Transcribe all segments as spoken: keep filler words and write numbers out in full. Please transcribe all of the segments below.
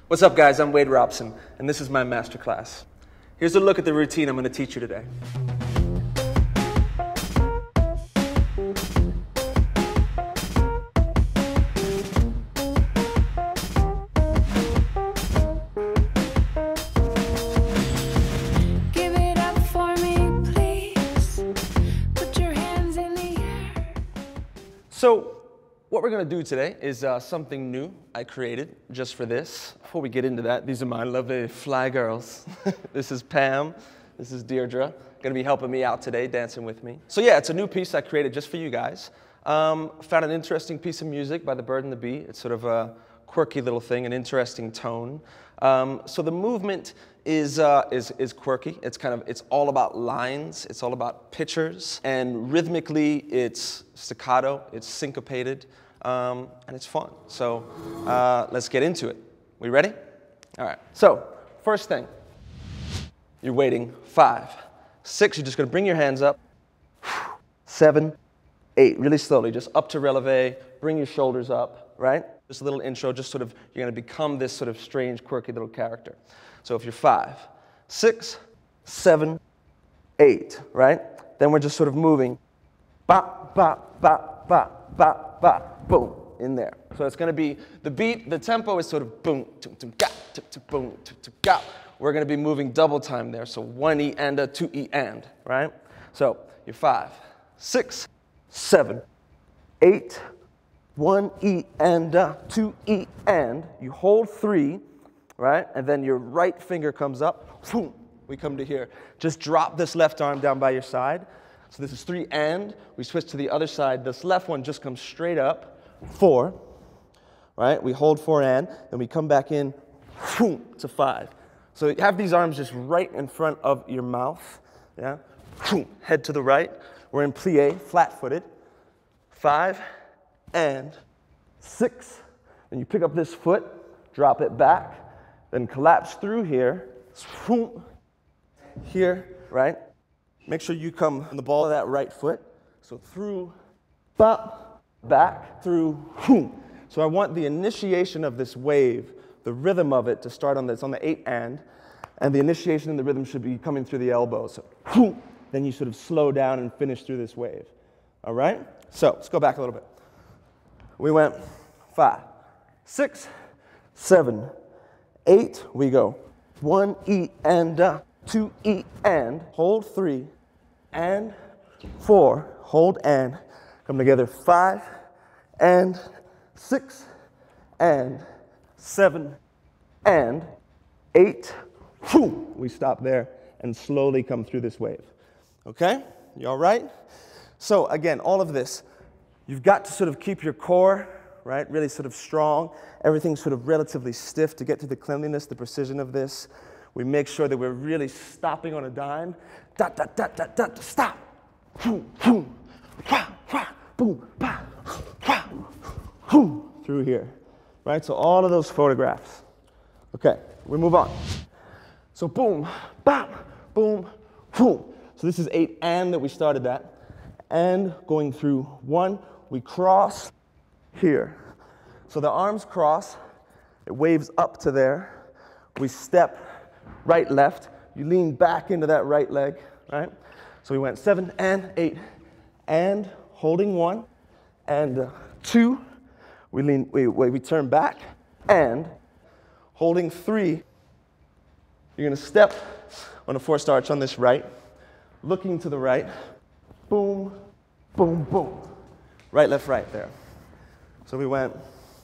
What's up, guys? I'm Wade Robson, and this is my Masterclass. Here's a look at the routine I'm going to teach you today. Give it up for me, please. Put your hands in the air. So, what we're going to do today is uh, something new I created just for this. Before we get into that, these are my lovely fly girls. This is Pam. This is Deirdre. Going to be helping me out today, dancing with me. So yeah, it's a new piece I created just for you guys. Um, found an interesting piece of music by the Bird and the Bee. It's sort of a quirky little thing, an interesting tone. Um, so the movement is, uh, is, is quirky. It's kind of, it's all about lines. It's all about pictures. And rhythmically, it's staccato. It's syncopated. Um, and it's fun. So uh, let's get into it. We ready? All right. So first thing, you're waiting five, six. You're just going to bring your hands up. Seven, eight. Really slowly, just up to releve. Bring your shoulders up, right? Just a little intro, just sort of, you're going to become this sort of strange, quirky little character. So if you're five, six, seven, eight, right? Then we're just sort of moving. Bop, bop, bop, bop, bop, bop, boom, in there. So it's going to be, the beat, the tempo is sort of boom, tum, tum, ga, tum, tum, boom, tum, tum, ga. We're going to be moving double time there. So one E and a, two E and, right? So you're five, six, seven, eight, one E and a, two E and. You hold three, right? And then your right finger comes up. Boom, we come to here. Just drop this left arm down by your side. So this is three and. We switch to the other side. This left one just comes straight up. Four, right? We hold four and, then we come back in boom, to five. So you have these arms just right in front of your mouth. Yeah? Boom, head to the right. We're in plie, flat-footed. Five and six. Then you pick up this foot, drop it back, then collapse through here. Boom, here, right? Make sure you come on the ball of that right foot. So through, bop, back, through, boom. So I want the initiation of this wave, the rhythm of it to start on this, on the eight and, and the initiation and the rhythm should be coming through the elbows. So, boom. Then you sort of slow down and finish through this wave. All right? So let's go back a little bit. We went five, six, seven, eight. We go one E and a, two E and, hold three, and four, hold and, come together five, and six, and seven, and eight. Whew, we stop there and slowly come through this wave. Okay? You all right? So again, all of this, you've got to sort of keep your core, right, really sort of strong. Everything's sort of relatively stiff to get to the cleanliness, the precision of this. We make sure that we're really stopping on a dime. Dot, dot, dot, dot, dot, stop. Boom, boom, wah, wah, boom, bah, wah, boom, through here, right? So all of those photographs. Okay, we move on. So boom, bop, boom, boom. So this is eight and that we started at. And going through one, we cross here. So the arms cross, it waves up to there. We step right, left. You lean back into that right leg, right? So we went seven and eight and holding one and uh, two. We lean, we, we turn back and holding three. You're gonna step on a forced arch on this right, looking to the right, boom, boom, boom. Right, left, right there. So we went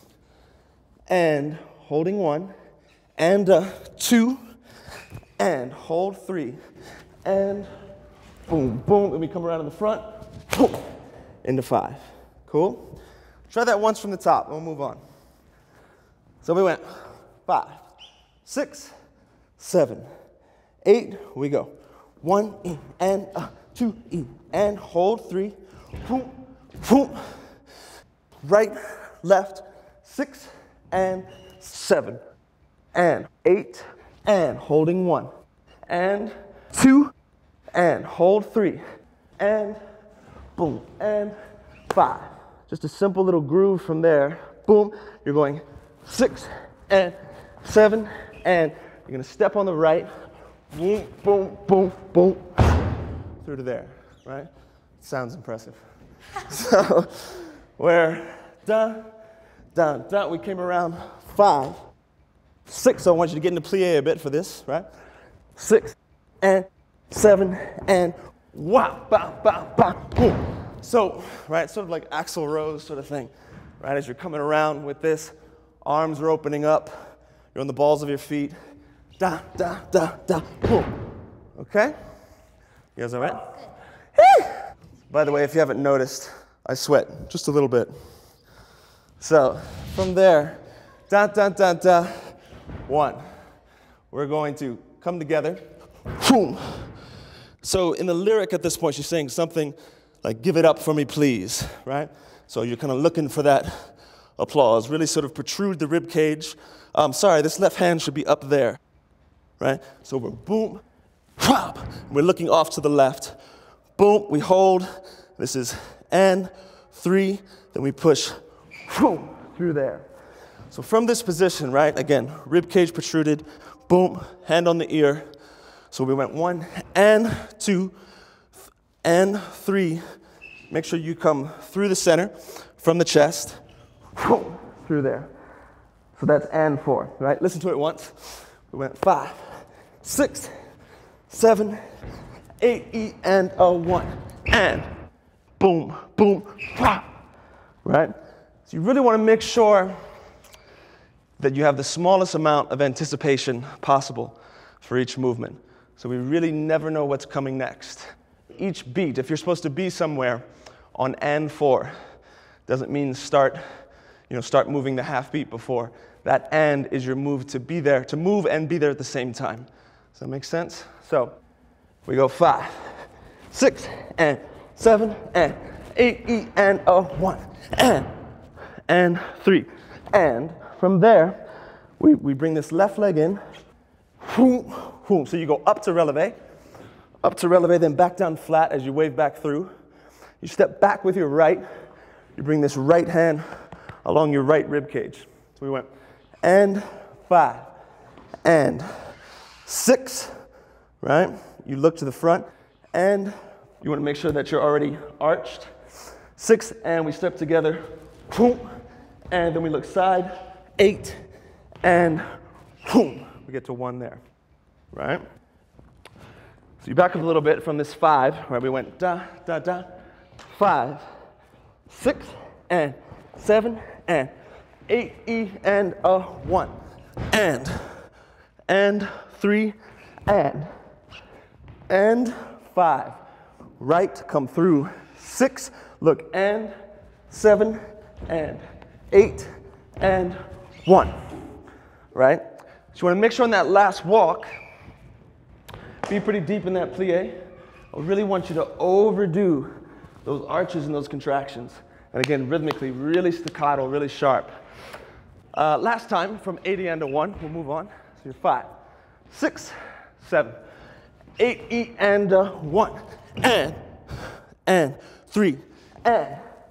and holding one and uh, two and hold three and boom, boom, and we come around in the front, boom, into five. Cool? Try that once from the top, and we'll move on. So we went five, six, seven, eight, we go. One E and uh, two E and hold three, boom, boom. Right, left, six and seven and eight and holding one and two and hold three and boom and five. Just a simple little groove from there. Boom, you're going six and seven, and you're gonna step on the right, boom, boom, boom, boom, through to there, right? Sounds impressive. So, where, da, da, da, we came around five, six, so I want you to get into plie a bit for this, right? Six, and seven, and wah, ba, ba, ba, boom. So, right, sort of like Axl Rose sort of thing, right? As you're coming around with this, arms are opening up, you're on the balls of your feet, da, da, da, da, boom. Okay? You guys all right? By the way, if you haven't noticed, I sweat just a little bit. So, from there, da, da, da, da, one. We're going to come together, boom. So in the lyric at this point, she's saying something like, give it up for me, please, right? So you're kind of looking for that applause. Really sort of protrude the rib cage. Um, sorry, this left hand should be up there, right? So we're boom, pop. We're looking off to the left. Boom, we hold. This is and three. Then we push, boom, through there. So from this position, right, again, rib cage protruded, boom, hand on the ear. So we went one and two and three. Make sure you come through the center from the chest, boom, through there. So that's and four, right? Listen to it once. We went five, six, seven, eight, E, and a one, and boom, boom, pop, right? So you really want to make sure that you have the smallest amount of anticipation possible for each movement. So we really never know what's coming next. Each beat, if you're supposed to be somewhere on and four, doesn't mean start, you know, start moving the half beat before. That and is your move to be there, to move and be there at the same time. Does that make sense? So we go five, six, and seven, and eight, E, and a one, and, and three. And from there, we, we bring this left leg in, boom, boom. So you go up to releve, up to releve, then back down flat as you wave back through. You step back with your right. You bring this right hand along your right rib cage. So we went and five, and six, right? You look to the front, and you want to make sure that you're already arched. Six, and we step together, boom, and then we look side, eight, and boom. We get to one there, right? So you back up a little bit from this five, right? We went da, da, da, five, six, and seven, and eight, E, and a one, and, and three, and, and five. Right, come through, six, look, and, seven, and eight, and one, right? So you want to make sure on that last walk, be pretty deep in that plie. I really want you to overdo those arches and those contractions. And again, rhythmically, really staccato, really sharp. Uh, last time, from eighty and a one, we'll move on. So you're five, six, seven, eight, E, and a one, and, and three, and,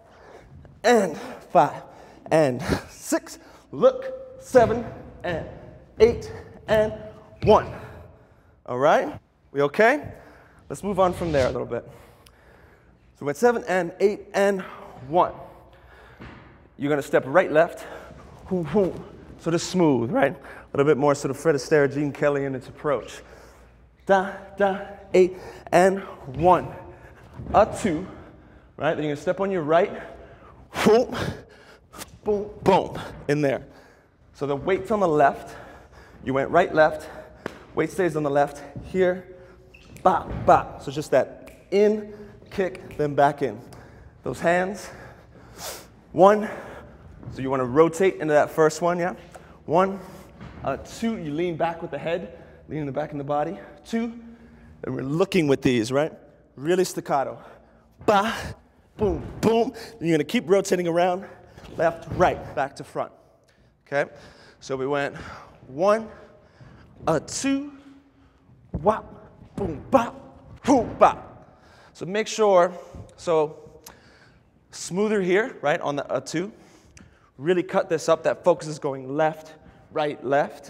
and five, and six, look, seven, and eight, and one. All right? We okay? Let's move on from there a little bit. So we went seven, and eight, and one. You're going to step right, left, boom, boom. Sort of smooth, right? A little bit more sort of Fred Astaire, Gene Kelly in its approach. Da, da, eight, and one. A two, right? Then you're going to step on your right, boom, boom, boom, in there. So the weight's on the left. You went right, left. Weight stays on the left. Here, bop, bop. So just that in, kick, then back in. Those hands. One. So you want to rotate into that first one, yeah? One. Uh, two, you lean back with the head, leaning the back in the body. Two. And we're looking with these, right? Really staccato. Ba, boom, boom. Then you're going to keep rotating around. Left, right, back to front. Okay? So we went one, a two, wop, boom, bop, boom, bop. So make sure, so smoother here, right, on the a two. Really cut this up. That focus is going left, right, left.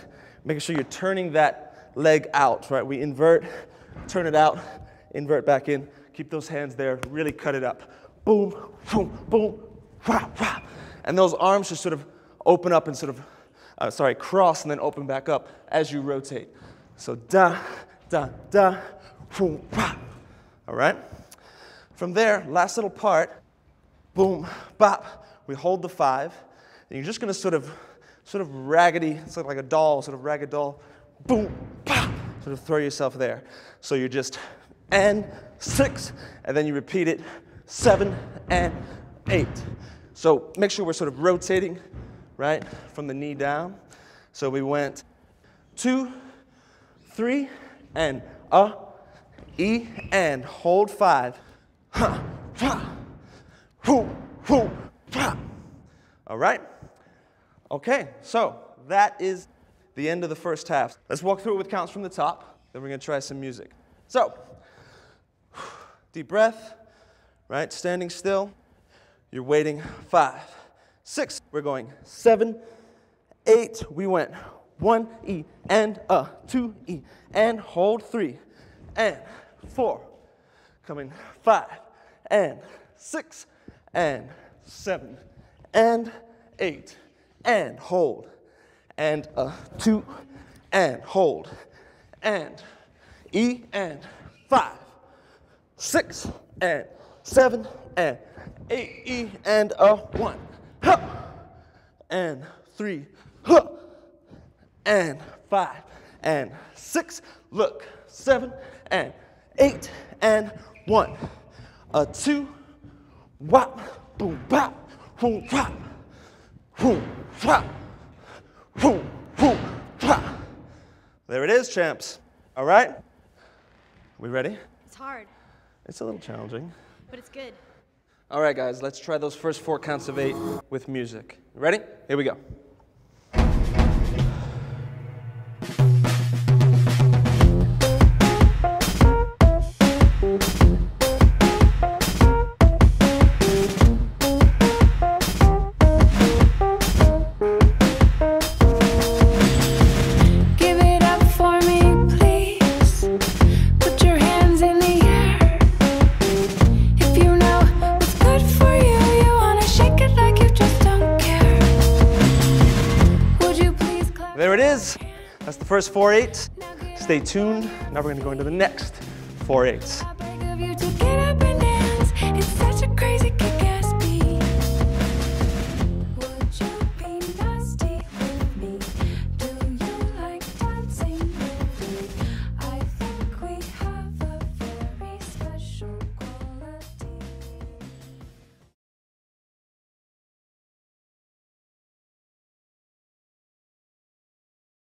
making sure you're turning that leg out, right? We invert, turn it out, invert back in. Keep those hands there, really cut it up. Boom, boom, boom, wah, wah. And those arms should sort of open up and sort of, uh, sorry, cross and then open back up as you rotate. So da, da, da, boom, wah. All right? From there, last little part, boom, bop. We hold the five, and you're just gonna sort of, sort of raggedy, it's like a doll, sort of ragged doll, boom, pop, sort of throw yourself there. So you're just, and six, and then you repeat it, seven and eight. So make sure we're sort of rotating, right, from the knee down. So we went two, three, and a, E, and hold five. Ha, ha, hoo, hoo, ha. All right? Okay, so that is the end of the first half. Let's walk through it with counts from the top, then we're gonna try some music. So, deep breath, right, standing still. You're waiting, five, six, we're going seven, eight, we went one, E, and a, two, E, and hold three, and four, coming five, and six, and seven, and eight, and hold, and a, two, and hold, and E, and five, six, and seven, and eight, E, and a, one, huh, and three, huh, and five, and six, look, seven, and eight, and one, a two, whop, boom, bop, boom, whop, boom, whop, boom, boom, whop. There it is, champs. All right? We ready? It's hard, It's a little challenging. but it's good. All right, guys, let's try those first four counts of eight with music. Ready? Here we go. Give it up for me, please. Put your hands in the air. If you know what's good for you, you wanna shake it like you just don't care. Would you please clap? There it is. That's the first four eights. Stay tuned. Now we're going to go into the next four eights.